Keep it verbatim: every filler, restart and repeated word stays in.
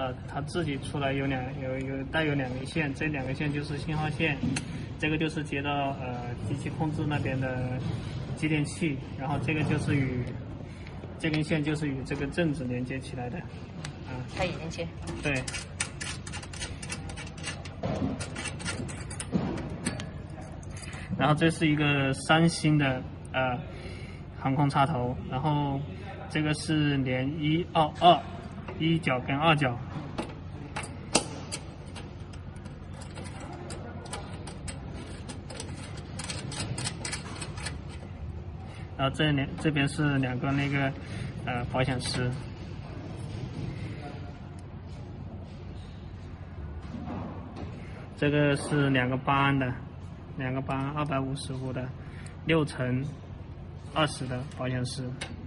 呃，它自己出来有两有有带有两根线，这两根线就是信号线，这个就是接到呃机器控制那边的继电器，然后这个就是与这根线就是与这个正子连接起来的，啊、呃， 它已经接。 对。然后这是一个三星的呃航空插头，然后这个是连一二二一角跟二角，然后这两这边是两个那个呃保险丝，这个是两个八安的。两个八二百五十伏的六乘二十的保险丝。